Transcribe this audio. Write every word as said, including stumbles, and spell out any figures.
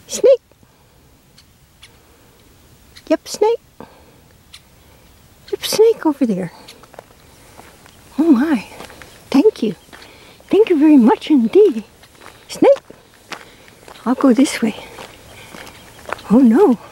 Snake. Yep, snake. Yep, snake over there. Oh my. Thank you. Thank you very much indeed. Snake. I'll go this way. Oh no.